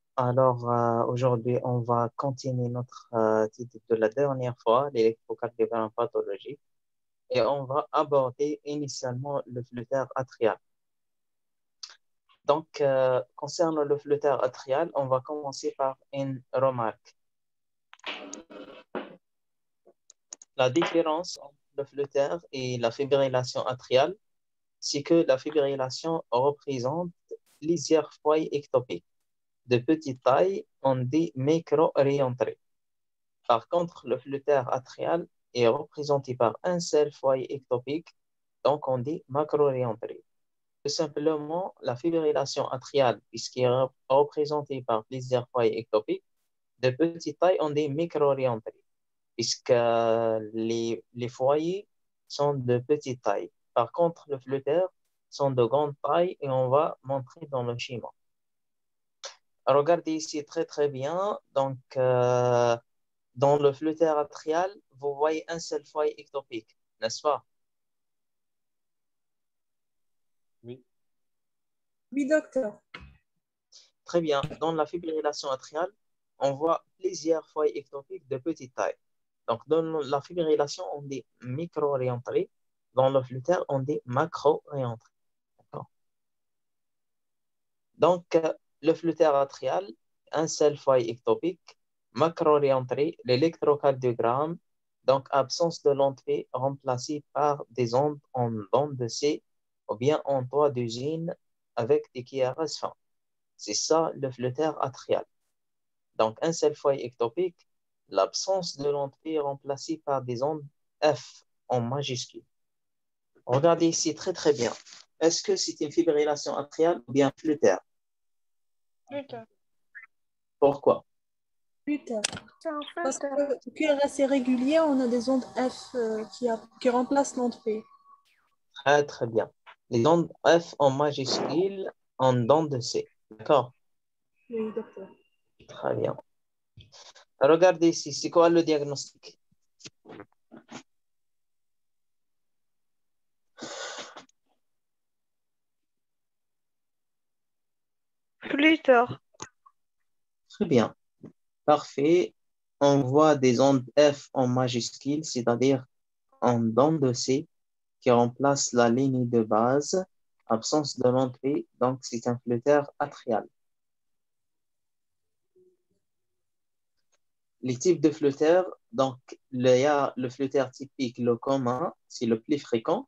Alors, aujourd'hui, on va continuer notre titre de la dernière fois, l'électrocardiogramme pathologique, et on va aborder initialement le flux atrial. Donc, concernant le flux atrial, on va commencer par une remarque. La différence entre le flux et la fibrillation atriale, c'est que la fibrillation représente plusieurs foyers ectopiques de petite taille, on dit micro-réentrée. Par contre, le flux atrial est représenté par un seul foyer ectopique, donc on dit macro-réentrée. Tout simplement, la fibrillation atriale, puisqu'elle est représentée par plusieurs foyers ectopiques, de petite taille, on dit micro-réentrée, puisque les foyers sont de petite taille. Par contre, le flux sont de grande taille et on va montrer dans le schéma. Regardez ici très très bien. Donc, dans le flux atrial, vous voyez un seul foyer ectopique, n'est-ce pas? Oui. Oui, docteur. Très bien. Dans la fibrillation atriale, on voit plusieurs foyers ectopiques de petite taille. Donc, dans la fibrillation, on dit micro-réentrée. Dans le flux, on dit macro-réentrée. Donc, le flux atrial, un seul foyer ectopique, macro-réentrée, l'électrocardiogramme, donc absence de l'onde P remplacée par des ondes en onde de C ou bien en toit d'usine avec des QRS fins. C'est ça le flux atrial. Donc, un seul foyer ectopique, l'absence de l'onde P remplacée par des ondes F en majuscule. Regardez ici très très bien. Est-ce que c'est une fibrillation atriale ou bien flux? Pourquoi? Plus tard. Parce que QRS est régulier, on a des ondes F qui remplacent l'onde P. Très, très bien. Les ondes F en majuscule en ondes de C. D'accord? Oui, docteur. Très bien. Regardez ici, c'est quoi le diagnostic? Flutter. Très bien. Parfait. On voit des ondes F en majuscule, c'est-à-dire en ondes de C, qui remplacent la ligne de base, absence de l'onde P, donc c'est un flux atrial. Les types de flûteurs, donc il y a le flûteur typique, le commun, c'est le plus fréquent.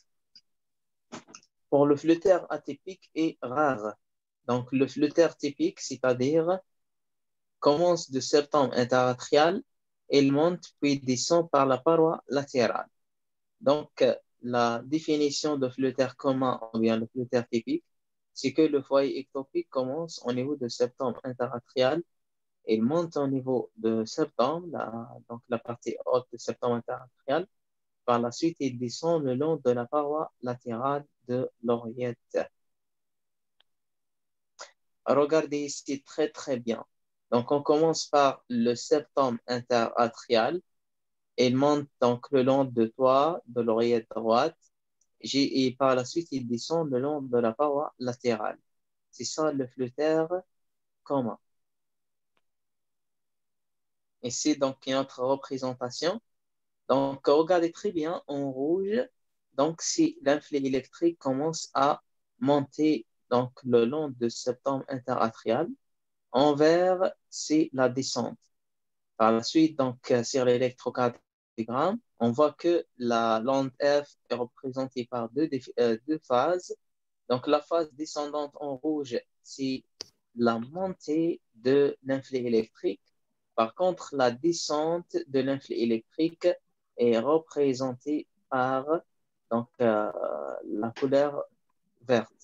Pour le flûteur atypique est rare. Donc le flûteur typique, c'est-à-dire commence de septum interatrial, il monte puis descend par la paroi latérale. Donc la définition de flûteur commun ou bien le flûteur typique, c'est que le foyer ectopique commence au niveau de septum interatrial. Il monte au niveau de septum, donc la partie haute de septum interatrial. Par la suite, il descend le long de la paroi latérale de l'oreillette. Regardez ici très très bien. Donc, on commence par le septum interatrial. Il monte donc le long de toit de l'oreillette droite. Et par la suite, il descend le long de la paroi latérale. C'est ça le flûteur commun. Ici, donc, une autre représentation. Donc, regardez très bien en rouge. Donc, si l'influx électrique commence à monter donc, le long de septum interatrial, en vert, c'est la descente. Par la suite, donc, sur l'électrocardiogramme, on voit que la l'onde F est représentée par deux phases. Donc, la phase descendante en rouge, c'est la montée de l'influx électrique. Par contre, la descente de l'influx électrique est représentée par donc, la couleur verte.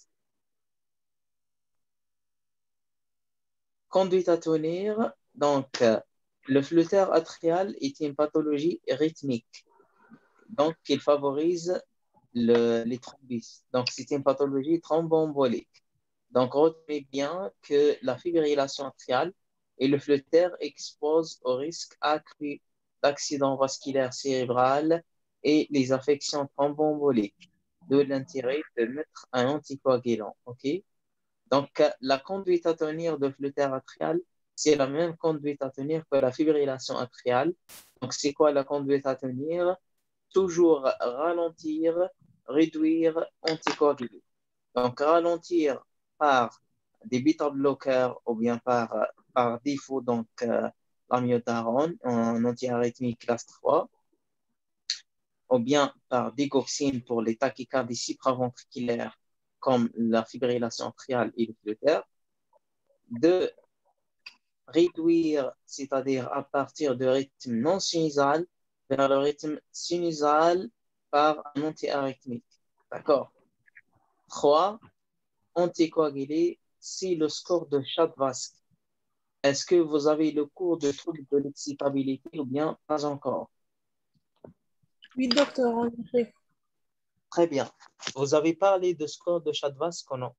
Conduite à tenir, donc le flûteur atrial est une pathologie rythmique. Donc, il favorise les thrombus. Donc, c'est une pathologie thromboembolique. Donc, retenez bien que la fibrillation atriale et le flûteur exposent au risque accru d'accident vasculaire cérébral et les affections thromboemboliques. De l'intérêt de mettre un anticoagulant. OK? Donc, la conduite à tenir de flux atrial, c'est la même conduite à tenir que la fibrillation atriale. Donc, c'est quoi la conduite à tenir? Toujours ralentir, réduire, anticoaguler. Donc, ralentir par des bêta-bloqueurs ou bien par défaut, donc l'amiodarone en antiarythmique classe 3, ou bien par digoxine pour les tachycardies supraventriculaires comme la fibrillation atriale et le flutter. De réduire, c'est-à-dire à partir de rythme non sinusal vers le rythme sinusal par un antiarythmique. D'accord? 3. Anticoagulé si le score de Chadvask. Est-ce que vous avez le cours de trouble de l'excitabilité ou bien pas encore? Oui, docteur, en effet. Très bien. Vous avez parlé de score de Chadvask ou non?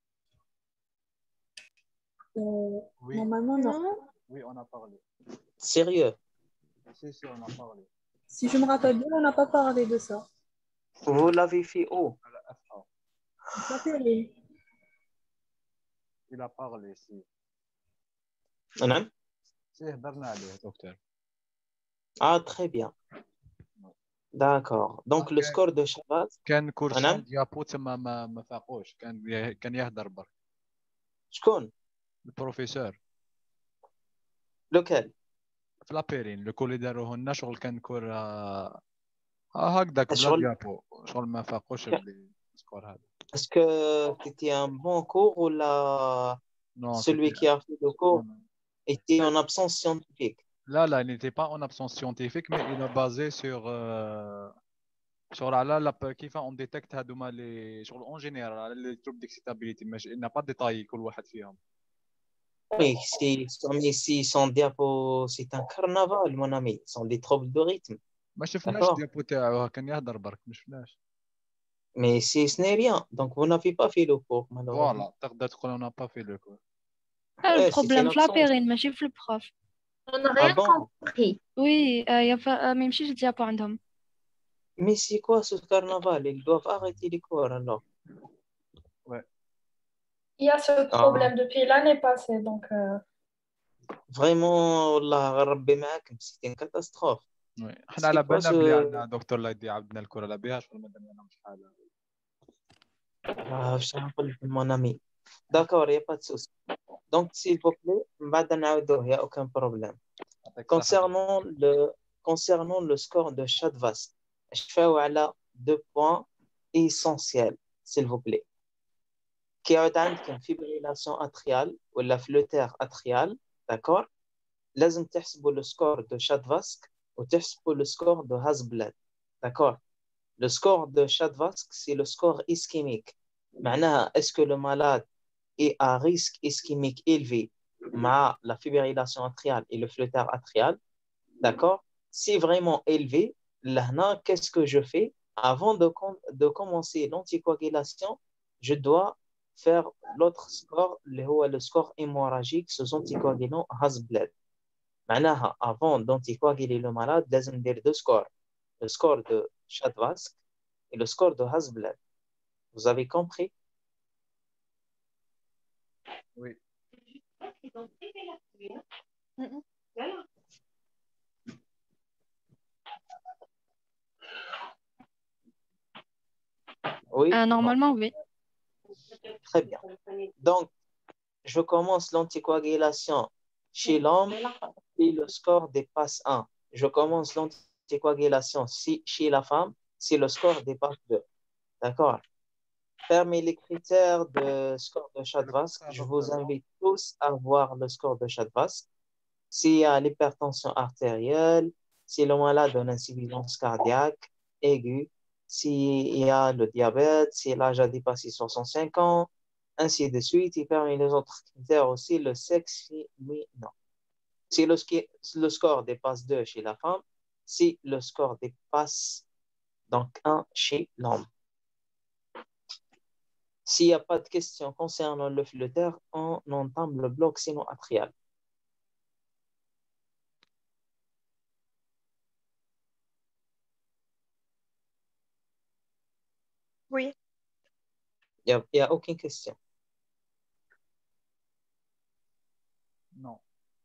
Oui, Normalement, non. oui, on a parlé. Sérieux? Si, on a parlé. Si je me rappelle bien, on n'a pas parlé de ça. Vous l'avez fait où? À la FA. Ça fait rire. Il a parlé, si. Non? Si, هضرنا عليه دكتور. Ah, très bien. D'accord. Donc, le score de Chadvask, كان كورسون أنا؟ ديابو تما ما فاقوش كان يهدر برك. شكون؟ البروفيسور lequel? في لابيرين الكل اللي داروه لنا شغل كان كور هكذاك بلا شغل ديابو شغل ما فاقوش السكور هذا. Est-ce que c'était un bon cours ou Non, celui c'était qui a fait le cours était en absence scientifique? là, il n'était pas en absence scientifique, mais il a basé sur كيف on détecte هذوما les شغل en général les troubles d'excitabilité mais il n'a pas détaillé كل واحد فيهم. Oui, mais si son diapo, c'est un carnaval, mon ami. Ce sont des troubles de rythme. ما شفناش D'accord? الديابو تاعو كان يهدر برك ما شفناش. Mais ce n'est rien. Donc, vous n'avez pas fait le cours, malheureusement. فوالا تقدر تقول on n'a pas fait le cours. Ah, le C'était une problème, la absence. périne, mais j'ai le prof. On n'a Ah rien bon? compris. Oui, il y a pas, même si je dis à pas عندهم. Mais c'est quoi ce carnaval? Ils doivent arrêter les cours, alors. Ouais. Il y a ce Ah, problème depuis l'année passée, donc vraiment, Allah Rabbi ma'akum, c'était une catastrophe. وي حنا C'est على quoi بالنا بلي ce... عندنا دكتور لا يدي عبدنا الكره على بها شغل ما درنا شحال. Ah, je rappelle mon ami. D'accord, il n'y a pas de souci. Donc, s'il vous plaît, بعد نعاودوه, il n'y a aucun problème. يعطيك الصحه. Concernant le score de Chadvask, je fais voilà 2 points essentiels, s'il vous plaît. Qui a une fibrillation atriale ou la flutter atriale, d'accord? لازم تحسبوا le score de Chadvask ou تحسبوا le score de Hasblad, d'accord? Le score de Chadvask, c'est le score ischémique. معناها, est-ce que le malade est à risque ischémique élevé مع la fibrillation atriale et le flutter atrial, d'accord? Si vraiment élevé, là, qu'est-ce que je fais? Avant de commencer l'anticoagulation, je dois faire l'autre score, le score hémorragique, sous anticoagulant Hasblad. معناها, avant d'anticoaguler le malade, لازم ندير 2 scores. Le score de Chadvask et le score de Hasblad. Vous avez compris? Oui. Oui? Normalement, oui. Très bien. Donc, je commence l'anticoagulation chez l'homme et le score dépasse 1. Je commence l'anticoagulation chez la femme si le score dépasse 2. D'accord? Parmi les critères de score de Chadvask, je vous invite tous à voir le score de Chadvask. S'il y a l'hypertension artérielle, si le malade a une insuffisance cardiaque aiguë, s'il y a le diabète, si l'âge a dépassé 65 ans, ainsi de suite. Et parmi les autres critères aussi, le sexe féminin. Si le score dépasse 2 chez la femme, si le score dépasse donc 1 chez l'homme. S'il n'y a pas de questions concernant le flutter, on entame le bloc sino-atrial. Oui. Il n'y a aucune question. Non.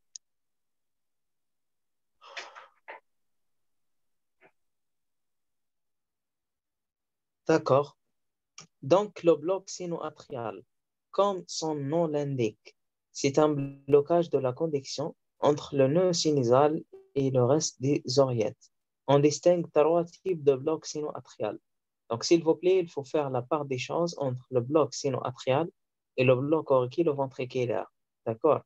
D'accord. Donc, le bloc sino-atrial, comme son nom l'indique, c'est un blocage de la connexion entre le nœud sinusal et le reste des oreillettes. On distingue trois types de blocs sino-atrial. Donc, s'il vous plaît, il faut faire la part des choses entre le bloc sino-atrial et le bloc auriculo-ventriculaire. D'accord?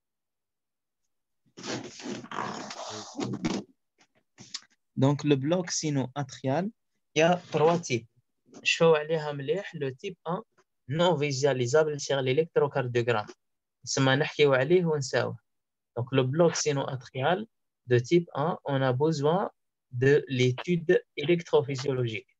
Donc, le bloc sino-atrial, il y a trois types. شوفوا عليها مليح. Le type 1 non visualisable sur l'électrocardiogramme. اسمها نحكيو عليه ونساوه. Donc, le bloc sino-atrial de type 1, on a besoin de l'étude électrophysiologique.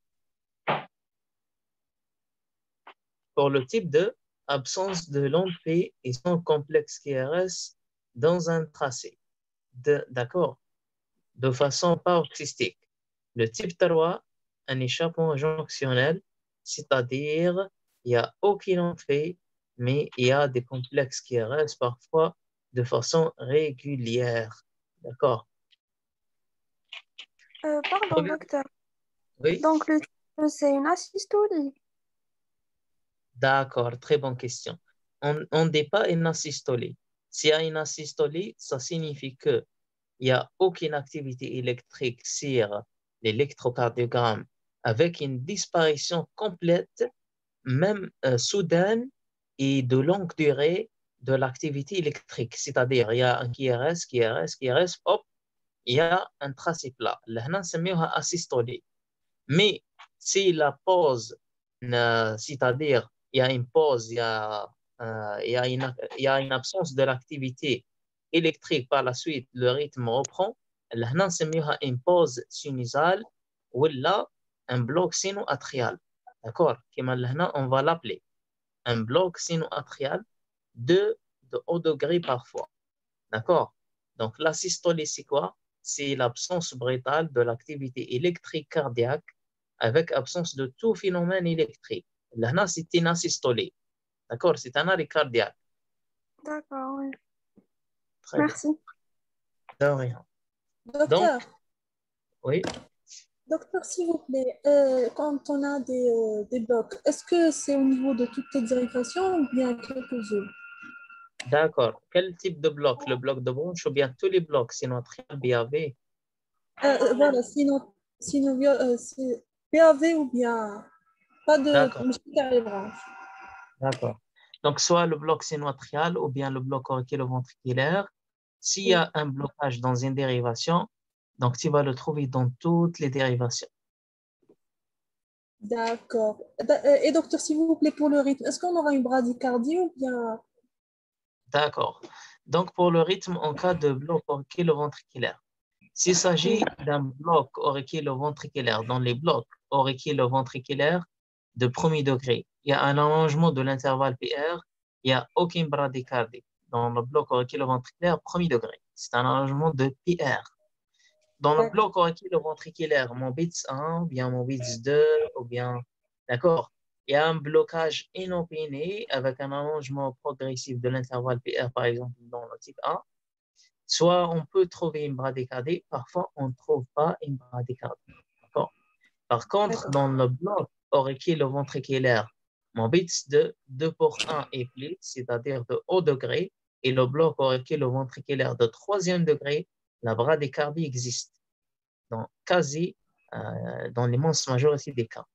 Pour le type 2, absence de lampe P et son complexe QRS dans un tracé. D'accord? De façon paroxystique. Le type 3, un échappement jonctionnel, c'est-à-dire il n'y a aucune entrée, mais il y a des complexes qui restent parfois de façon régulière. D'accord? Pardon, docteur. Oui? Donc, c'est une asystolie. D'accord, très bonne question. On ne dit pas une asystolie. S'il y a une asystolie, ça signifie qu'il n'y a aucune activité électrique sur l'électrocardiogramme avec une disparition complète, même soudaine et de longue durée de l'activité électrique. C'est-à-dire, il y a un QRS, hop, il y a un tracé plat. Là, on s'appelle asystolie. Mais si la pause, c'est-à-dire, il y a une pause, il y a une absence de l'activité électrique par la suite, le rythme reprend, là, on s'appelle une pause sinusale ou là, un bloc sino-atrial. D'accord? On va l'appeler un bloc sino-atrial de haut degré parfois. D'accord? Donc, la systolie, c'est quoi? C'est l'absence brutale de l'activité électrique cardiaque avec absence de tout phénomène électrique. Là, c'est une asystolie. D'accord? C'est un arrêt cardiaque. D'accord, oui. Très bien. Merci. De rien. Donc, Docteur, oui. docteur, s'il vous plaît, quand on a des blocs, est-ce que c'est au niveau de toutes les dérivations ou bien quelques-unes? D'accord. Quel type de bloc? Le bloc de branche ou bien tous les blocs, sinon très BAV? Voilà, sinon c'est PAV ou bien pas de D'accord. musculaire les branches. D'accord. Donc, soit le bloc sinoatrial ou bien le bloc auriculo-ventriculaire. S'il y a un blocage dans une dérivation, donc tu vas le trouver dans toutes les dérivations. D'accord. Et docteur, s'il vous plaît, pour le rythme, est-ce qu'on aura une bradycardie ou bien... D'accord. Donc, pour le rythme en cas de bloc auriculo-ventriculaire, s'il s'agit d'un bloc auriculo-ventriculaire, dans les blocs auriculo-ventriculaires de premier degré, il y a un allongement de l'intervalle PR, il n'y a aucune bradycardie. Dans le bloc auriculo-ventriculaire, premier degré, c'est un allongement de PR. Dans le bloc auriculo-ventriculaire, mon BITS 1, ou bien mon BITS 2, ou bien, d'accord, il y a un blocage inopiné avec un allongement progressif de l'intervalle PR, par exemple, dans le type 1. Soit on peut trouver une bradycardie, parfois on ne trouve pas une bradycardie. D'accord? Par contre, dans le bloc auriculo-ventriculaire, mon BITS de 2 pour 1 est plus, c'est-à-dire de haut degré, et le bloc auriculo-ventriculaire de troisième degré, la bradycardie existe dans l'immense majorité des cas.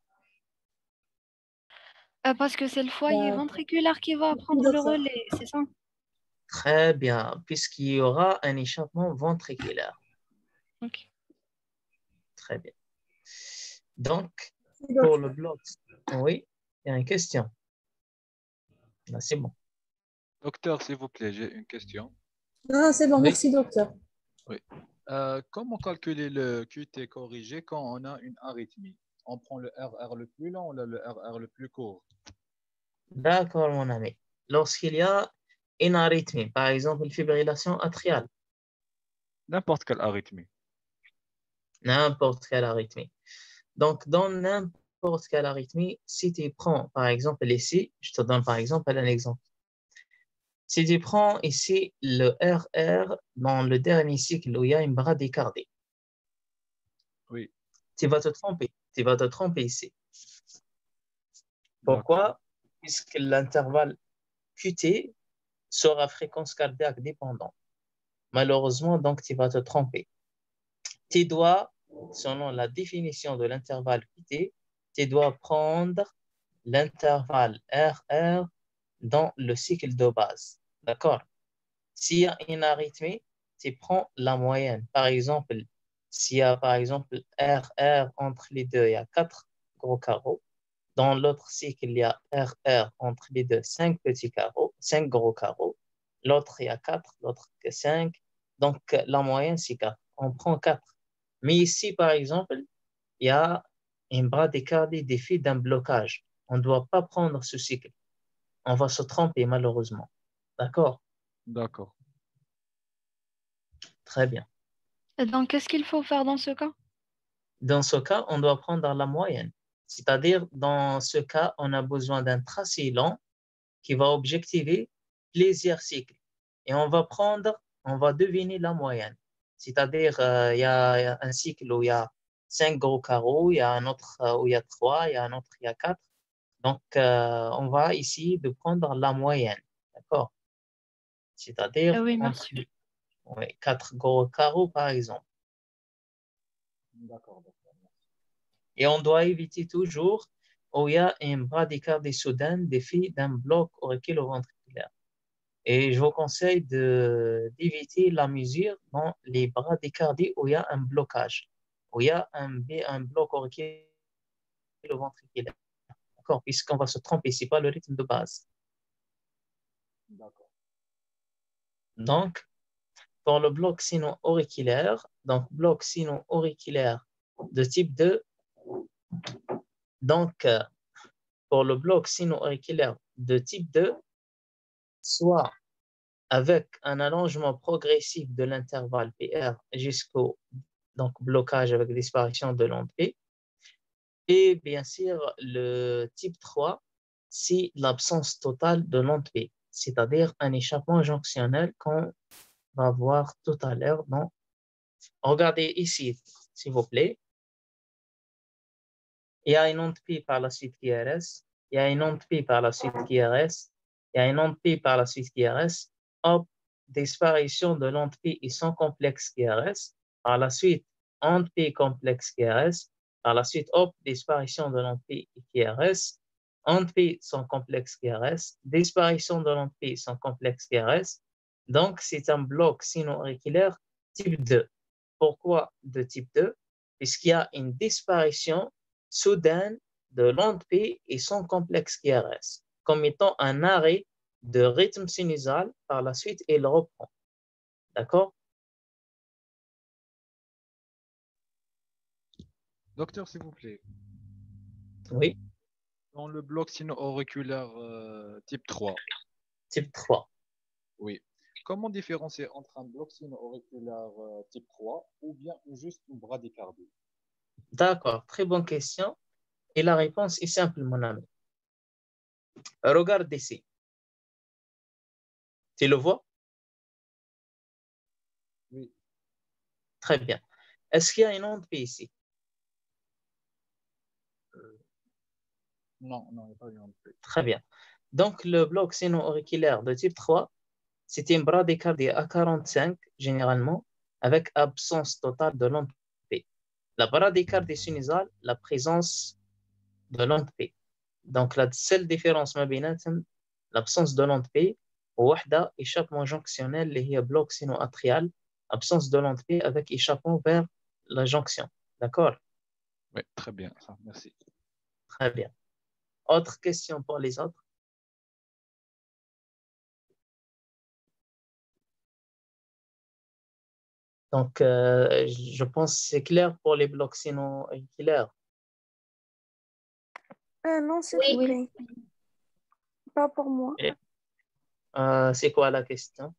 Parce que c'est le foyer ventriculaire qui va prendre le relais, c'est ça? Très bien, puisqu'il y aura un échappement ventriculaire. Ok. Très bien. Donc, pour le bloc, oui, il y a une question. Là, c'est bon. Docteur, s'il vous plaît, j'ai une question. Ah, c'est bon, Oui. merci docteur. Oui. Comment calculer le QT corrigé quand on a une arythmie? On prend le RR le plus long ou le RR le plus court? D'accord, mon ami. Lorsqu'il y a une arythmie, par exemple une fibrillation atriale, N'importe quelle arythmie. n'importe quelle arythmie. Donc, dans n'importe quelle arythmie, si tu prends, par exemple, ici, je te donne par exemple un exemple. Si tu prends ici le RR dans le dernier cycle où il y a une bradycardie, Oui, tu vas te tromper. Tu vas te tromper ici. d'accord. Pourquoi? Puisque l'intervalle QT sera fréquence cardiaque dépendant. Malheureusement, donc, tu vas te tromper. Tu dois, selon la définition de l'intervalle QT, tu dois prendre l'intervalle RR dans le cycle de base. D'accord? S'il y a une arythmie, tu prends la moyenne. Par exemple, s'il y a par exemple RR entre les deux, il y a 4 gros carreaux. Dans l'autre cycle, il y a RR entre les deux, 5 petits carreaux, 5 gros carreaux. L'autre, il y a 4, l'autre, 5. Donc, la moyenne, c'est 4. On prend 4. Mais ici, par exemple, il y a une bradycardie défi d'un blocage. On ne doit pas prendre ce cycle. On va se tromper, malheureusement. D'accord? D'accord. Très bien. Et donc, qu'est-ce qu'il faut faire dans ce cas? Dans ce cas, on doit prendre la moyenne. C'est-à-dire, dans ce cas, on a besoin d'un tracé lent qui va objectiver plusieurs cycles. Et on va deviner la moyenne. C'est-à-dire, il y a un cycle où il y a 5 gros carreaux, il y a un autre où il y a 3, il y a un autre où il y a 4. Donc, on va essayer de prendre la moyenne. D'accord? C'est-à-dire, Oui, entre merci. 4 gros carreaux, par exemple. D'accord, d'accord. Et on doit éviter toujours où il y a un bradycardie soudaine défi d'un bloc auriculo-ventriculaire. Et je vous conseille d'éviter la mesure dans les bradycardies où il y a un blocage, où il y a un bloc auriculo-ventriculaire. D'accord? Puisqu'on va se tromper, ce n'est pas le rythme de base. D'accord. Donc, pour le bloc sino-auriculaire, donc bloc sino-auriculaire de type 2, donc pour le bloc sino-auriculaire de type 2, soit avec un allongement progressif de l'intervalle PR jusqu'au blocage avec disparition de l'onde P. Et bien sûr, le type 3, c'est l'absence totale de l'onde P, c'est-à-dire un échappement jonctionnel qu'on va voir tout à l'heure. Regardez ici, s'il vous plaît. Il y a une onde P par la suite qui RS, il y a une onde P par la suite qui RS, il y a une onde P par la suite qui RS. Hop, disparition de l'onde P et son complexe qui RS. Par la suite, onde P complexe qui RS. Par la suite, hop, disparition de l'onde P et qui RS. Onde P son complexe qui RS. Disparition de l'onde P son complexe qui RS. Donc, c'est un bloc sino-auriculaire type 2. Pourquoi de type 2? Puisqu'il y a une disparition soudaine de l'onde P et son complexe QRS, comme étant un arrêt de rythme sinusal. Par la suite, il reprend. D'accord? Docteur, s'il vous plaît, Oui, dans le bloc sino-auriculaire type 3, type 3. oui. Comment différencier entre un bloc sino-auriculaire type 3 ou bien juste une bradycardie? D'accord, très bonne question. Et la réponse est simple, mon ami. Regarde ici. Tu le vois? Oui. Très bien. Est-ce qu'il y a une onde P ici? Non, non, il n'y a pas eu un peu. Très bien. Donc, le bloc sino-auriculaire de type 3, c'est une bradycardie à 45, généralement, avec absence totale de l'onde P. La bradycardie sinusale, la présence de l'onde P. Donc, la seule différence ما بيناتهم l'absence de l'onde P وواحدة échappement jonctionnel اللي هي bloc sino-atrial, absence de l'onde P avec échappement vers la jonction. D'accord? Oui, très bien, ça, merci. Très bien. Autre question pour les autres? Donc, je pense que c'est clair pour les blocs sino-auriculaires. Non, s'il vous Oui. plaît. Pas pour moi. Et, c'est quoi la question?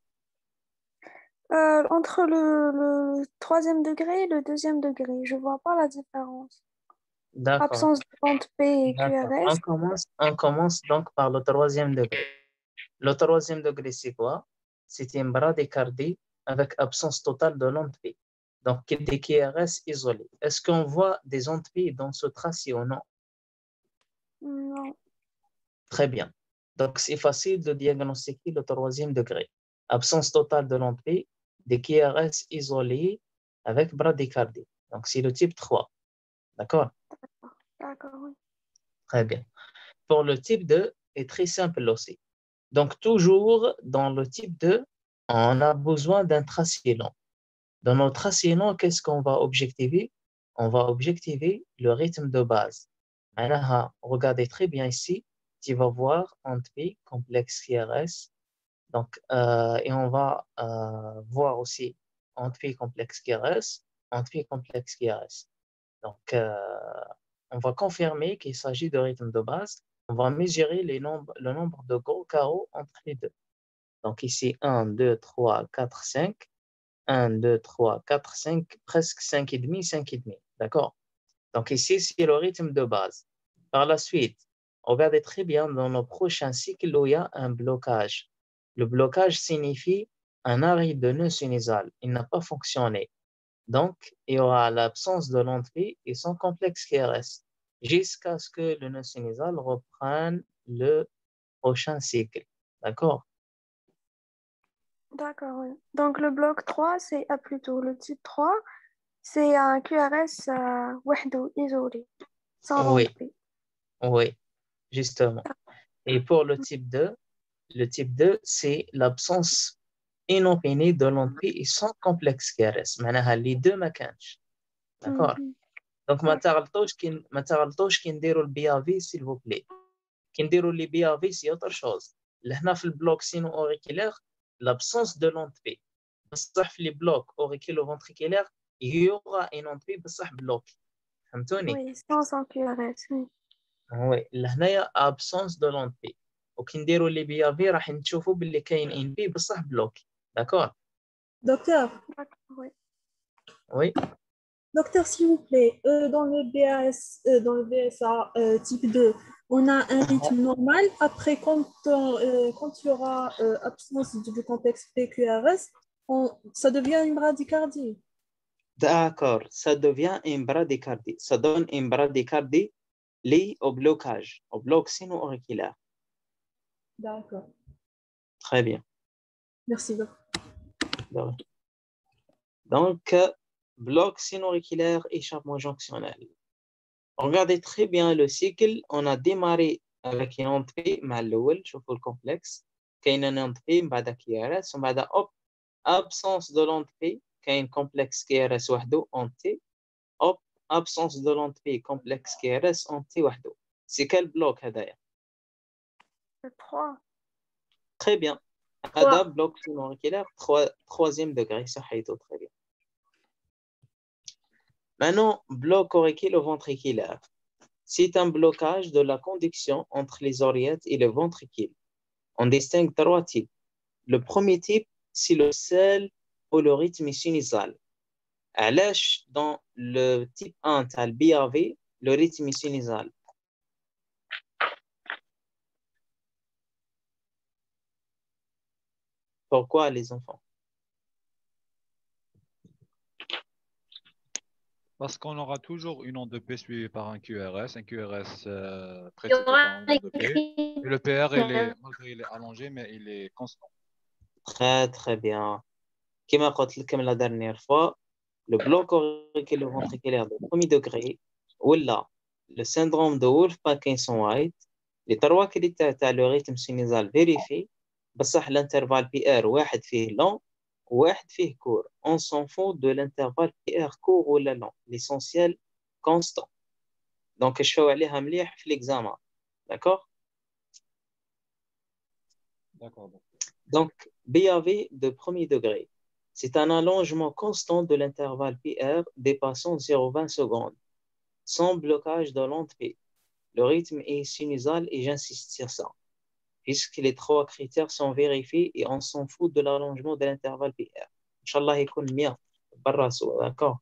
Entre le troisième degré et le deuxième degré, je vois pas la différence. D'accord. Absence de bande P et D'accord. QRS. On commence donc par le troisième degré. Le troisième degré, c'est quoi? C'est une bradykardie avec absence totale de l'onde P. Donc, des QRS isolés. Est-ce qu'on voit des ondes P dans ce tracé ou non? Non. Très bien. Donc, c'est facile de diagnostiquer le troisième degré. Absence totale de l'onde P, des QRS isolés avec bradykardie. Donc, c'est le type 3. D'accord? D'accord, oui. Très bien. Pour le type 2, est très simple aussi. Donc, toujours dans le type 2, on a besoin d'un tracé long. Dans notre tracé long, qu'est-ce qu'on va objectiver? On va objectiver le rythme de base. Alors, regardez très bien ici. Tu vas voir onde P complexe QRS. Donc, et on va voir aussi onde P complexe QRS, onde P complexe QRS. Donc, on va confirmer qu'il s'agit de rythme de base. On va mesurer le nombre de gros carreaux entre les deux. Donc, ici, 1, 2, 3, 4, 5. 1, 2, 3, 4, 5, presque 5,5, 5,5. D'accord? Donc, ici, c'est le rythme de base. Par la suite, regardez très bien dans nos prochains cycles où il y a un blocage. Le blocage signifie un arrêt de nœud sinusal. Il n'a pas fonctionné. Donc, il y aura l'absence de l'entrée et son complexe qui reste jusqu'à ce que le nœud sinusal reprenne le prochain cycle. D'accord? D'accord, oui. Donc le bloc 3, c'est plutôt le type 3, c'est un QRS وحده isolé, sans Oui, onde P. oui, justement. Et pour le type 2, c'est l'absence inopinée de l'entrée et sans complexe qui reste. معناها les deux ما كانش. D'accord? Mhm. Donc, ما تغلطوش كي نديروا البي ا في s'il vous plaît. كي نديروا لي بي ا في سي اوتر شوز. لهنا في البلوك سينو اوريكولير l'absence de l'entrée. بصح في لي بلوك اوريكولو ventriculaire il y aura une entrée بصح بلوك. فهمتوني؟ Oui, sans QRS, oui. وي لهنايا absence de l'entrée. وكي نديروا لي بي ا في راح نشوفوا باللي كاين ان بي بصح بلوك. داكور؟ Docteur, D'accord, oui. وي docteur, s'il vous plaît, dans le BAS, dans le BSA type 2, on a un rythme normal. Après, quand il y aura absence du contexte PQRS, ça devient une bradycardie. D'accord, ça devient une bradycardie. Ça donne une bradycardie liée au blocage, au bloc sino-auriculaire. D'accord. Très bien. Merci, docteur. Donc, bloc sino-auriculaire, échappement jonctionnel. Regardez très bien le cycle. On a démarré avec une entrée mal l'eau, je vous le complexe. Qu'il y a une entrée, بعد KRS, بعد absence de l'entrée, qu'il y a une complexe KRS وحده, entrée. Hop, absence de l'entrée, complexe KRS, entrée وحده. C'est quel bloc هذايا? Le 3. Très bien. Trois. هذا bloc sino-auriculaire, troisième degré, صحيته très bien. Maintenant, bloc auriculo-ventriculaire. C'est un blocage de la conduction entre les oreillettes et le ventricule. On distingue trois types. Le premier type, c'est le seul ou le rythme sinusal. علاش dans le type 1 t'as le BAV, le rythme sinusal. Pourquoi les enfants? Parce qu'on aura toujours une onde de P suivie par un QRS Il y précédé par aura une onde de P. écrit. Et le PR, malgré il est allongé, mais il est constant. Très très bien. Comme قلت لكم la dernière fois, le bloc auriculo-ventriculaire de premier degré ou là, le syndrome de Wolff-Parkinson-White, les trois critères تاع le rythme sinusal vérifié, بصح l'intervalle PR واحد فيه long وواحد فيه court. On s'en fout de l'intervalle PR court ou long, l'essentiel constant. Donc شفاو عليها مليح في l'examen. D'accord? D'accord. Donc, BAV de premier degré, c'est un allongement constant de l'intervalle PR dépassant 0,20 secondes, sans blocage de l'entrée. Le rythme est sinusal et j'insiste sur ça, puisque les trois critères sont vérifiés et on s'en fout de l'allongement de l'intervalle PR. Inch'Allah, يكون 100 برا سوا, d'accord?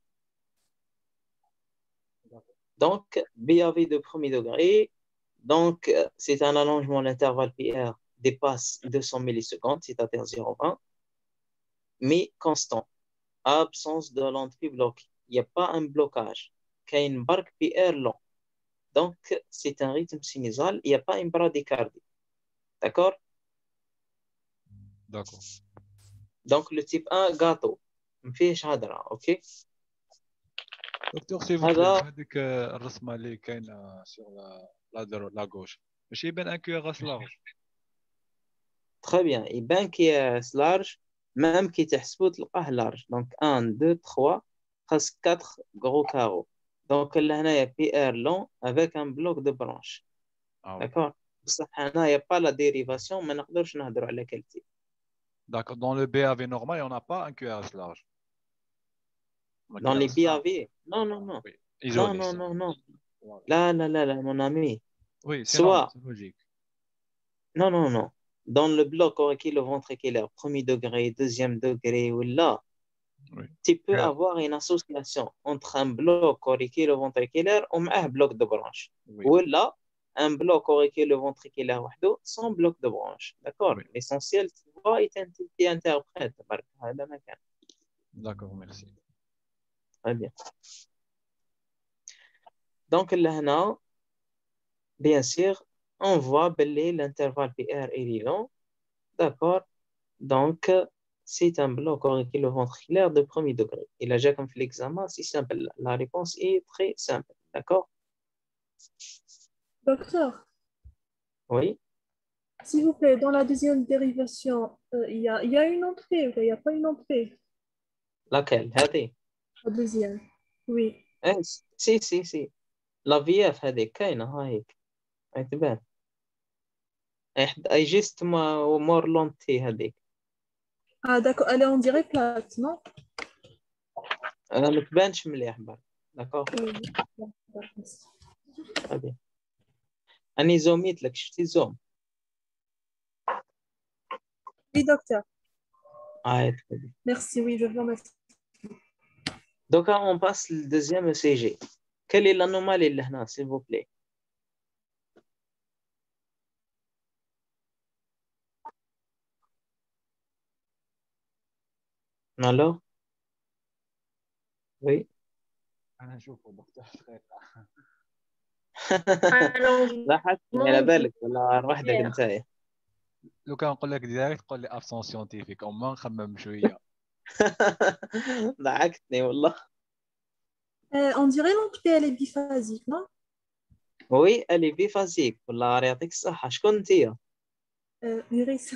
Donc, BAV de premier degré, donc c'est un allongement de l'intervalle PR dépasse 200 millisecondes, c'est-à-dire 0,20, mais constant, absence de l'entrée bloquée. Il n'y a pas un blocage. Il y a une barre PR long. Donc, c'est un rythme sinusal, il n'y a pas une bradycardie. D'accord? D'accord. Donc, le type 1, gâteau. مفيش هضرة. OK? دكتور سي فو بلي هذا هذيك الرسمه اللي كاينه سور لا غوش ماشي يبان ان كيو ار اس لارج. très bien. يبان كي large, même كي تحسبو تلقاه large. Donc, 1, 2, 3, presque 4 gros carreaux. Donc, là, il y a PR long avec un bloc de branche. D'accord? بصح هنا il n'y a pas la dérivation, ما نقدرش نهضروا على quel type. D'accord. Dans le BAV normal, on n'a pas un QRS large. Dans les BAV, non, non, non. Oui. Non, Isolé. non, non, non. Voilà. Là, là, là, là, mon ami. Oui, c'est Soit, logique. non, non, non. Dans le bloc auriculo-ventriculaire, premier degré, deuxième degré, ou là, Oui. tu peux avoir une association entre un bloc auriculo-ventriculaire ou un bloc de branche. Oui. Ou là, un bloc auriculo-ventriculaire وحده sans bloc de branche. D'accord? Oui. L'essentiel, tu vois, il interprète. D'accord, merci. Très bien. Donc, là, bien sûr, on voit belé l'intervalle PR est long. D'accord? Donc, c'est un bloc auriculo-ventriculaire de premier degré. Et là, j'ai comme fait l'examen, c'est simple. La réponse est très simple. D'accord? Docteur, Oui? s'il vous plaît, dans la deuxième dérivation, il y a une entrée, ou il n'y a pas une entrée? Laquelle? هذه. La deuxième. Oui. إيه، سي لا في اف هذيك كاينه ها هيك هاي تبان اي جيست مور لونتي هذيك Ah, d'accord, elle est en direct plate, non? ما تبانش مليح برك داكور Oui. D'accord, merci. غادي اني زوميت لك شفتي زوم Oui, docteur. هاي تبان. Merci, oui, je vous remercie. دوكا اون باس للدوزيام سي جي quelle est l'anomalie اللي هنا s'il vous plaît الو وي أنا أشوفه دكتور ضحكتني على بالك ولا وحدك نتايا لو كان نقول لك ديريكت تقول لي ابسون سيونتيفيك او ما نخمم شويه. ضحكتني والله. On dirait l'entrée, elle est biphasique, non? وي الي بيفازيك والله يعطيك الصحة. شكون انتيا؟ Iris.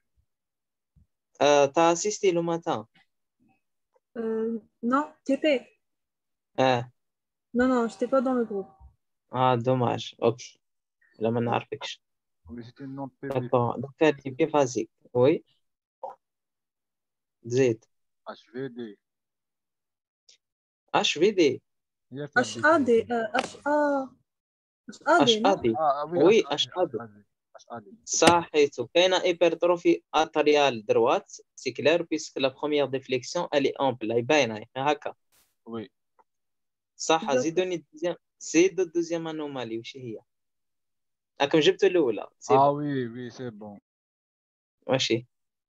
t'as assisté le matin? Non, TP. Non, non, je n'étais pas dans le groupe. dommage. Ok. لا ما نعرفكش. Oui, c'était une non D'accord. Donc elle est biphasique. Oui. زيد. HVD. HVD. HAD. HAD, non? HAD. Oui, HAD. صحيتو. كاينة hypertrophie artérielle droite, c'est clair, puisque la première déflexion, elle est ample. هي باينة هكا. Oui. صح. زيدوني الدوزيام. زيدو الدوزيام انومالي وش هي؟ راكم جبتوا الأولى. وي سي بون. ماشي.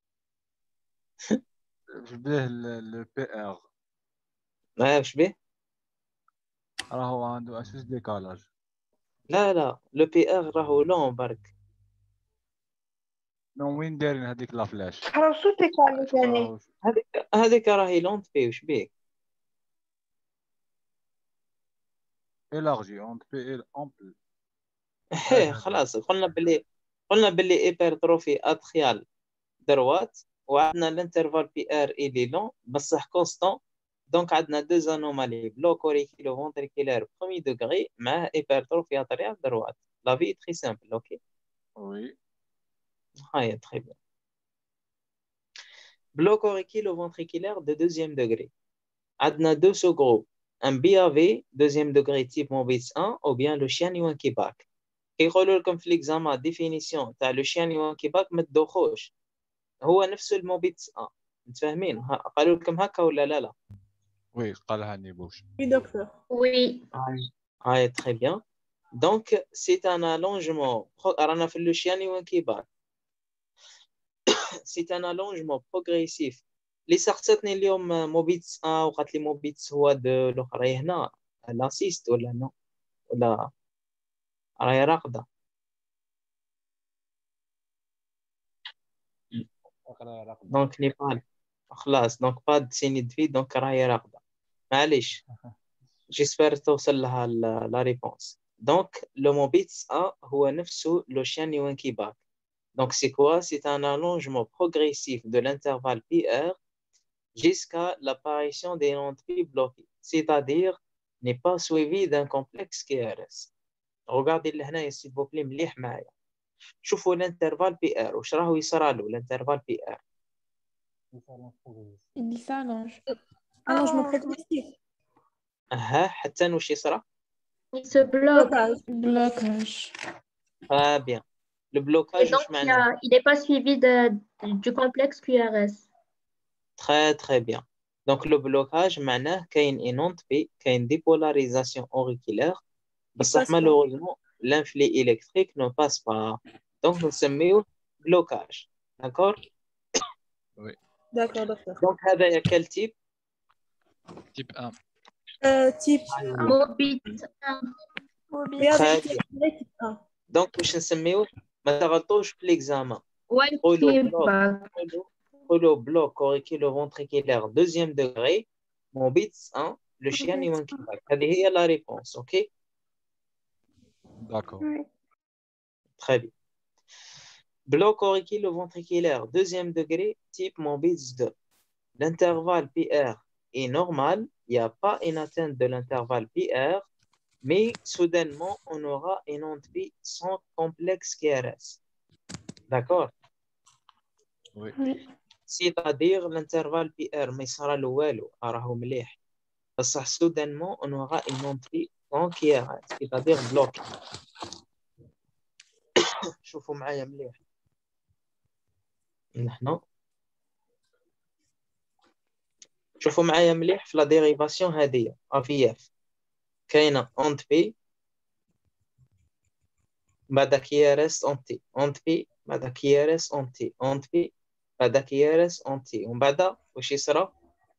شبيه لو بي ار. واش به؟ راهو عنده اسوس ديكالاج. لا لو بي ار راهو لون برك. نو وين دايرين هذيك لا فلاش؟ راه صوتك على ثاني. هذيك راهي لونت بي وش بيك؟ élargi entre P et ample. خلاص قلنا باللي ايبرتروفي اتريال دروات وعندنا الانترفال بي ار اي لي لون بصح كونستون. دونك عندنا دوز انومالي بلوك اوريكيلو فونتريكولار برومي دوغري مع ايبرتروفي اتريال دروات. لا في تري سامبل. اوكي وي هاي تري بيان. بلوك اوريكيلو فونتريكولار دو دوزيام دوغري عندنا دو سو جروب un BAV deuxième degré type Mobitz 1 ou bien le chien Yuan-Kibak. يقولوا لكم في l'examen définition تاع le chien Yuan-Kibak ما تدوخوش هو نفس الموبيتس 1. متفاهمين؟ قالوا لكم هكا ولا لا؟ وي قالها نيبوش. Oui, docteur. Oui. Ah, très bien. Donc, c'est un allongement. رانا في le chien Yuan-Kibak. c'est un allongement progressif. اللي سقطتني اليوم موبيتس وقالت لي موبيتس هو الاخرى هنا لاسيست ولا نو ولا راهي راقده. دونك نيبال خلاص دونك باد سيني دفي دونك راهي راقده معليش جيسبر توصل لها لا ريبونس. دونك لو موبيتس هو نفسه لو شان يوانكي باك. Donc, c'est quoi? C'est un allongement progressif de l'intervalle PR jusqu'à l'apparition des non-tri bloqués, c'est-à-dire n'est pas suivi d'un complexe KRS. Regardez لهنا s'il vous plaît مليح معايا. شوفوا l'intervalle PR واش راهو يصرى له l'intervalle PR. Il s'allonge. Allongement progressif. حتى واش يصرى؟ Il se bloque. Blocage. Très bien. Le Et blocage donc, واش معناه؟ il n'est pas suivi du complexe QRS. Très très bien. Donc le blocage معناه كاين une P, كاين dépolarisation auriculaire. بصح malheureusement l'influx électrique ne passe pas. Donc nous نسميوه blocage. D'accord? Oui. D'accord, docteur. Donc هذا quel type? Type 1. Type Mobit. Très bien. Donc واش نسميوه؟ ما تغلطوش في l'examen. قولوا bloc auriculo-ventriculaire deuxième degré Mobitz 1 le chien يوانكي باك. هذه هي la réponse. OK? D'accord. Très bien. Bloc auriculo-ventriculaire deuxième degré type Mobitz 2. L'intervalle PR est normal. Il n'y a pas une atteinte de l'intervalle PR, mais soudainement, on aura une entrée sans complexe KRS. D'accord? Oui. C'est-à-dire l'intervalle PR ما يصرى له والو راهو مليح بصح soudainement on aura une entrée sans KRS, c'est-à-dire bloqué. شوفوا معايا مليح نحن شوفوا معايا مليح في لا ديريفاسيون هذه AVF كاينه اونت بي بعد KRS اونتي اونت بي بعد KRS اونتي اونت بي بعد KRS اونتي ومن بعد واش يصرى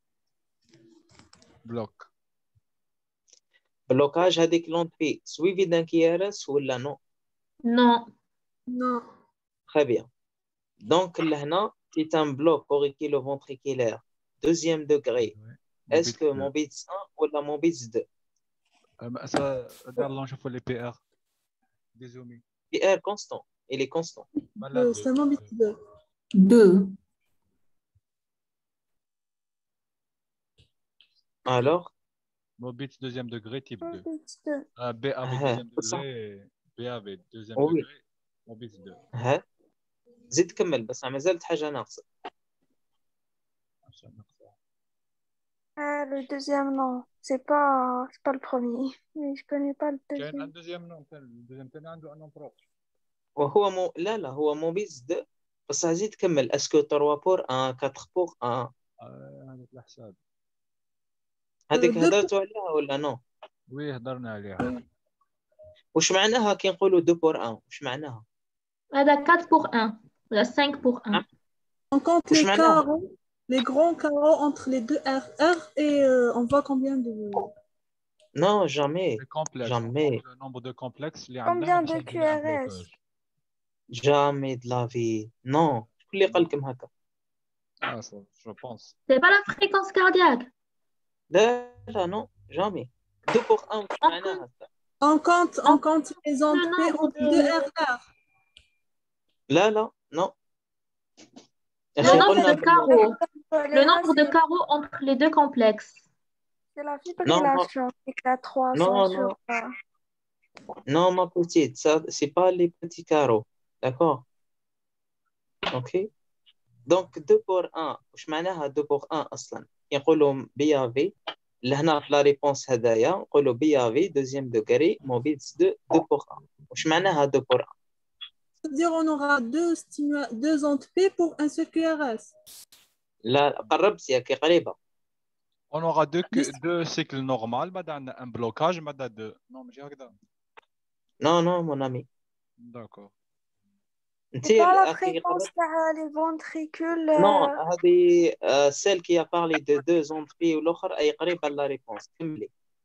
بلوك بلوكاج هذيك لونت بي سويفي دان KRS ولا نو Non. Non. Très bien. Donc, là, c'est un bloc auriculo-ventriculaire deuxième degré. Est-ce que mon bits 1 ou la mon bits 2? Ça, regarde, je fais les PR. Désolé. PR constant. Il est constant. C'est mon bits 2. 2. Alors? Mon bits deuxième degré, type 2. B avec deuxième degré, B avec deuxième degré, mon bits 2. زيد كمل بس ما زالت حاجة ناقصة. Le deuxième, non. C'est pas le premier. Mais je connais pas le deuxième. كاين الدوزيام نون الدوزيام ثاني عنده ان بروبر وهو لا هو مو بيز 2 بس زيد كمل اسكو 3 بور 1 4 بور 1 هذاك الحساب هذيك هضرتوا عليها ولا نو؟ وي هضرنا عليها. واش معناها كي نقولوا 2 بور 1 واش معناها؟ هذا 4 pour 1 ولا 5 pour 1. On compte les carreaux, les grands carreaux entre les deux RR et on voit combien de... Non, jamais. Jamais. Le nombre de complexes. Combien de QRS? Jamais de la vie. Non. Je pense. C'est pas la fréquence cardiaque. Là, non, jamais. 2 pour 1, on compte les entrées entre deux RR. Là, non. Le nombre de carreaux. Le nombre de carreaux entre les deux complexes. C'est la fibrillation, c'est que la 300 sur... Non, ma petite, ça, c'est pas les petits carreaux. D'accord? Ok? Donc, 2 pour 1, وش معناها 2 pour 1 أصلاً؟ يقولوا BAV, لهنا في la réponse هدايا نقولوا BAV, deuxième degré, Mobitz 2, 2 pour 1. وش معناها 2 pour 1؟ C'est-à-dire on aura deux ondes P pour un seul QRS. لا قربت ياك قريبة. On aura deux cycles normaux, بعد un blocage, بعد deux. Non, mais j'ai regardé. Non, mon ami. D'accord. انت C'est pas la اخي fréquence قربت. les ventricules. Non, هذه celle qui a parlé de deux ondes P والاخر اي قريبه لا ريبونس كملي.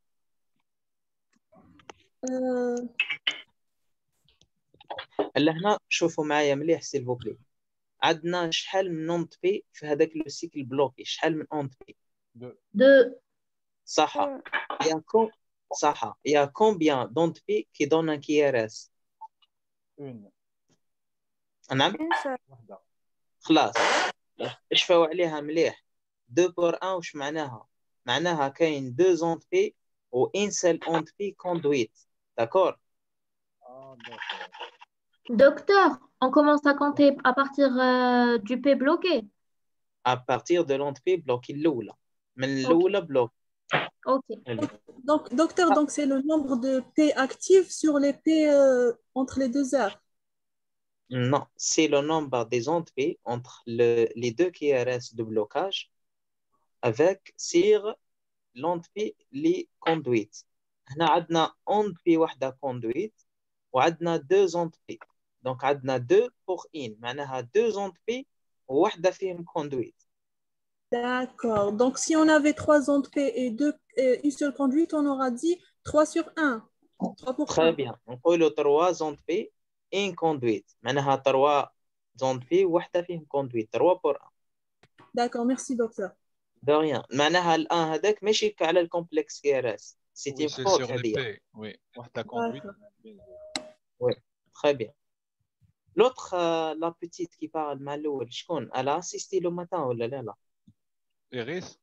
هنا شوفوا معايا مليح سيل فوبلي. عندنا شحال من اونت بي في هذاك لو سيكل بلوكي؟ شحال من اونت بي؟ 2. صح. Il y a combien d'ondes P qui donnent un QRS؟ Une. نعم. Une seule. واحدة. خلاص اشفاو عليها مليح. 2 pour 1 واش معناها؟ معناها كاين 2 ondes P و une seule onde P conduite. D'accord. Ah, d'accord. Docteur, on commence à compter à partir du P bloqué. À partir de l'onde P bloquée الأولى. من الأولى بلوك. Ok. Donc, docteur, donc c'est le nombre de P actifs sur les P entre les deux aires. Non, c'est le nombre des ondes P entre les deux QRS de blocage avec sur l'onde P les conduites. هنا عندنا onde P واحدة conduite وعندنا deux ondes P. Donc عندنا 2 pour 1 معناها 2 ondes P وواحدة فيهم conduite. D'accord. Donc, si on avait 3 ondes P et une seule conduite, on aura dit 3 sur 1. 3 pour Très 1. bien. On peut 3 ondes P et une conduite. معناها 3 ondes P وواحدة فيهم conduite. 3 pour 1. D'accord, merci docteur. De rien. معناها الآن هذاك ماشي على الكومبلكس كي ار اس. Oui, سيتي c'est فوق sur les هذه. P. Oui, واحدة conduite. Oui, très bien. L'autre, la petite qui parle مع الأول شكون؟ elle a assisté le matin ولا لا لا؟ Iris?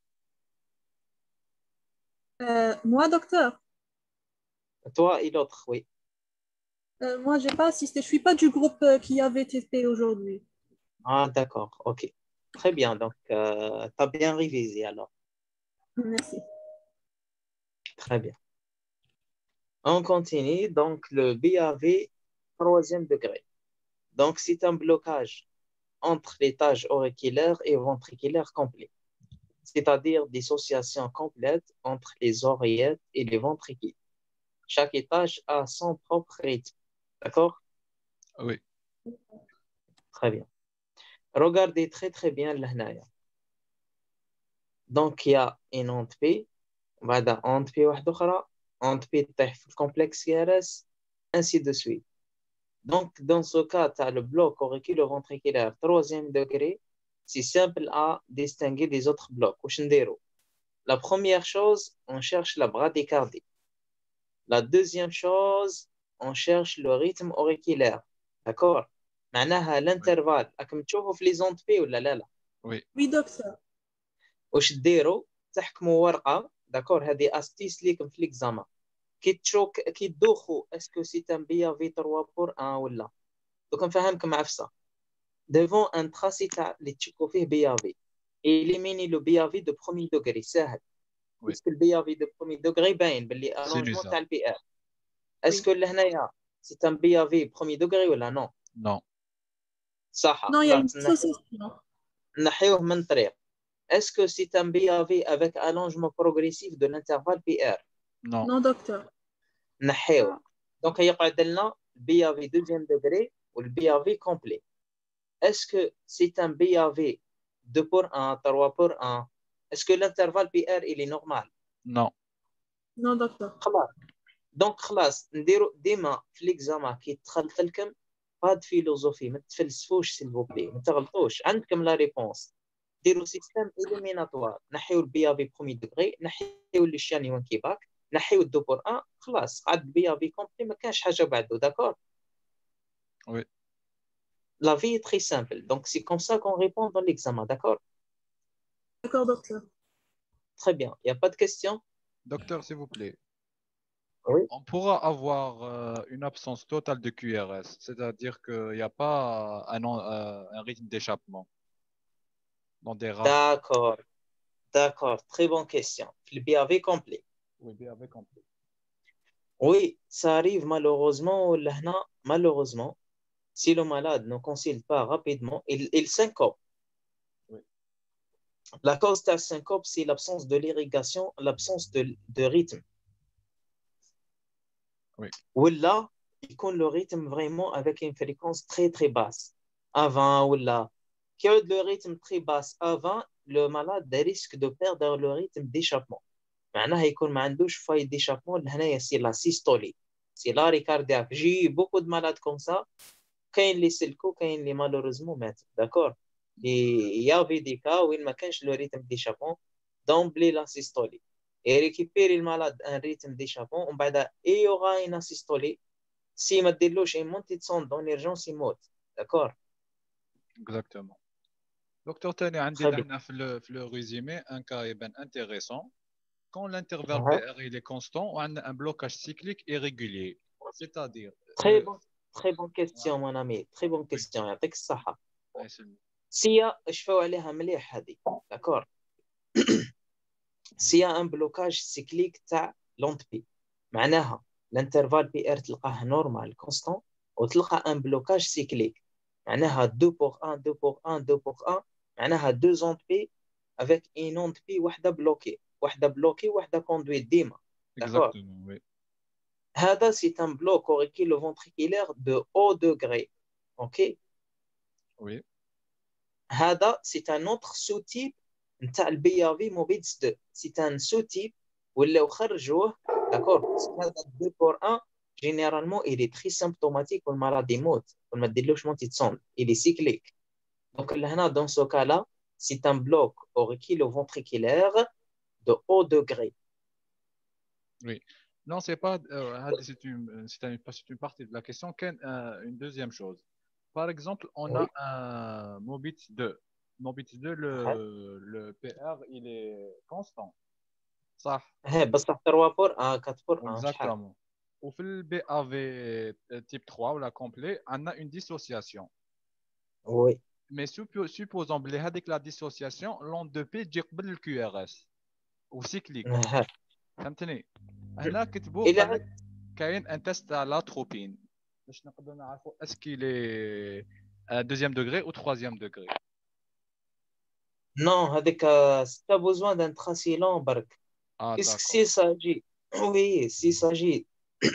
Moi, docteur, Toi et l'autre, oui. moi, j'ai pas assisté. Je suis pas du groupe qui avait TP aujourd'hui. Ah, d'accord, ok. Très bien, donc tu as bien révisé alors. Merci. Très bien. On continue, donc le BAV, troisième degré. Donc c'est un blocage entre l'étage auriculaire et ventriculaire complet, c'est-à-dire dissociation complète entre les oreillettes et les ventricules. Chaque étage a son propre rythme. D'accord? Oui. Très bien. Regardez très bien l'hnaïa. Donc il y a une onde P, بعد onde P واحدة أخرى, onde P تطيح في الcomplexe KRS, ainsi de suite. Donc dans ce cas, tu as le bloc auriculo-ventriculaire troisième degré. C'est simple à distinguer des autres blocs. واش نديرو؟ La première chose, on cherche la bradycardie. La deuxième chose, on cherche le rythme auriculaire. D'accord? معناها l'intervalle. راكم تشوفوا في les ondes P ولا لا لا؟ Oui. Oui, docteur. واش ديروا؟ تحكموا ورقة. داكور هذه استيس ليكم في ليكزامان. كي تدوخوا اسكو سي ان بي في 3 بور 1 ولا. دوك نفهمكم عفسة. devant un tracé تاع اللي تشكوا فيه بي في. éliminer le BAV de premier degré سهل. Oui. باسكو البي في de premier degré باين باللي allongement تاع البي ار. اسكو لهنايا سي ان بي في premier degré ولا نو؟ Non. صح. Non, il y a une dissociation. نحيوه من طريق. Est-ce que c'est un BAV avec allongement progressif de l'intervalle PR? Non. Non, docteur. نحيوه. Donc يقعد لنا BAV deuxième degré ou le BAV complet. Est-ce que c'est un BAV 2 pour 1, 3 pour 1? Est-ce que l'intervalle PR il est normal? Non. Non, docteur. خلاص. Donc خلاص نديرو ديما في l'examen كي تخلط لكم pas de philosophie ما تفلسفوش s'il vous plaît ما تغلطوش عندكم la réponse. ديروا سيستم إليميناتوار. نحيو البي في برومي دوغري، نحيو لي شاني وان كيباك، نحيو الدو بور ان، خلاص عاد البي في كومبلي ما كانش حاجه بعده. داكور. Oui. La vie est très simple. Donc c'est comme ça qu'on répond dans l'examen. D'accord? D'accord, docteur. Très bien. Il n'y a pas de questions? Docteur, s'il vous plaît. Oui. On pourra avoir une absence totale de QRS, c'est-à-dire qu'il n'y a pas un rythme d'échappement dans des rares. D'accord. D'accord. Très bonne question. Le BAV complet. Oui, BAV complet. Oui, ça arrive malheureusement. Malheureusement, si le malade ne consulte pas rapidement, il syncope. Oui. La cause de la syncope, c'est l'absence de l'irrigation, l'absence de rythme. Oui. Ou là, يكون le rythme vraiment avec une fréquence très très basse à 20 ou là que le rythme très basse à 20 le malade risque de perdre le rythme d'échappement معناها يكون ما عندوش فاي d'échappement لهنايا سي لا سيستولي سي لا ريكاردياك جي beaucoup de malades comme ça كاين اللي سلكوا كاين اللي malheureusement مات d'accord il y avait des cas où il ما كانش le rythme d'échappement d'emblée la systolie et récupérer le malade un rythme d'échappement ومن بعد il y aura une systolie si ما ديرلوش une montée de sang dans l'urgence il meurt d'accord Exactement. دكتور تاني عندي très bien لهنا في le résumé un cas يبان intéressant quand l'intervalle PR il est constant on a un blocage cyclique irrégulier c'est-à-dire très bonne question mon ami très bonne question يعطيك الصحة يسلمك. سيا اشفاو عليها مليح هذه d'accord s'il y a un blocage cyclique تاع لونتبي معناها الانترفال بي ار تلقاه نورمال كونستون وتلقى ان بلوكاج سيكليك معناها 2 بور 1 2 بور 1 2 بور 1 معناها 2 زونت بي avec une onde بي وحده بلوكي وحده كوندويت ديما d'accord Exactement, oui. هذا c'est un bloc auriculo-ventriculaire de haut degré ok Oui. هذا c'est un autre sous-type نتاع البي افي موبيدس 2 c'est un sous-type ولاو خرجوه d'accord هذا 2 pour 1 généralement il est très symptomatique والمرض يموت وما ديرلوش مونتي تصوند il est cyclique donc لهنا dans ce cas là c'est un bloc auriculo-ventriculaire de haut degré Oui. Non, c'est pas. C'est une partie de la question. Une deuxième chose. Par exemple, on oui. a un Mobit 2. Mobit 2, le PR, il est constant. Ça. بصح 3 pour 1 4 pour 1 شحال Exactement. Au fil BAV type 3 ou la complet, on a une dissociation. oui Mais supposons que la dissociation, l'onde de P dit le QRS ou cyclique. فهمتني هنا كتبوا إلى قال لك كاين ان تيست تاع لاتروبين باش نقدروا نعرفوا اسكي لي دوزيام دوغري او تروازيام دوغري non هذيك c'est pas besoin d'un tracé long برك اه puisque داكور s'il s'agit oui s'il s'agit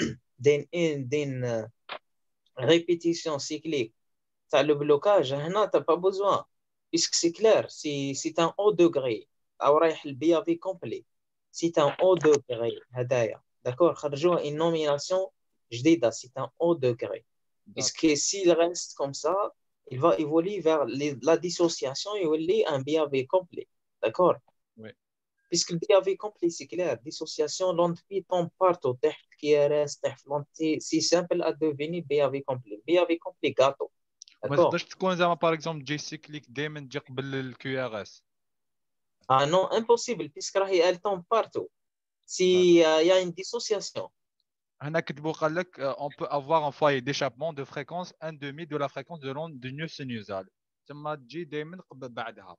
d'une répétition cyclique t'as le blocage هنا t'as pas besoin puisque c'est clair c'est un haut degré أو رايح البي في complet c'est un haut degré هدايا d'accord خرجوها une nomination جديدة c'est un haut degré puisque s'il reste comme ça il va évoluer vers la dissociation et يولي un BAV complet d'accord oui puisque le BAV complet c'est clair dissociation l'onde P tombe partout تحت KRS تحت l'onde c'est simple à devenir BAV complet gâteau ما d'accord تقدرش تكون زعما باغ اكزومبل جي سيكليك دائما تجي قبل الكيو ار اس ah non impossible puisque راهي elle tombe partout si y a une dissociation هنا كتبوا قال لك on peut avoir un foyer d'échappement de fréquence 1/2 de la fréquence de l'onde de nœud sinusal ثم تجي دائما بعدها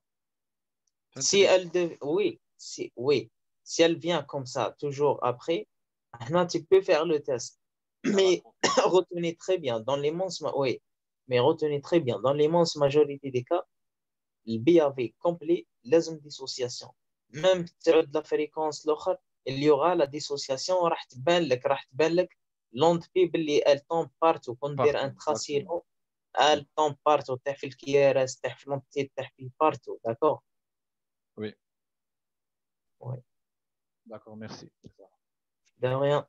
si elle si elle vient comme ça toujours après là, tu peux faire le test mais retenez très bien dans l'immense mais retenez très bien dans l'immense majorité des cas le BAV complet لازم dissociation même تعود la fréquence l'autre il y aura la dissociation راح تبان لك l'onde P باللي elle tombe partout كون دير un tracé long elle tombe partout تاع في الكيارس تاع في l'onde تاع في partout d'accord oui oui d'accord merci de rien.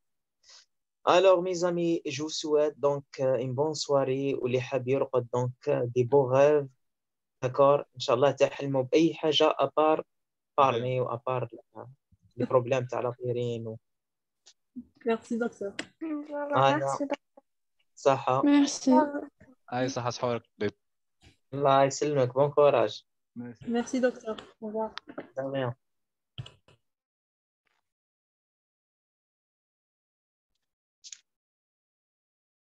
Alors, mes amis, je vous souhaite donc une bonne soirée ou les habir donc des beaux rêves. D'accord? Inch'Allah, تحلموا بأي حاجة à part parler ou à part les problèmes تاع الآخرين. Merci, docteur. Merci. صحة. Merci. اي صحة صحورك طيب الله يسلمك. Bon courage. Merci, docteur. Au revoir. De rien.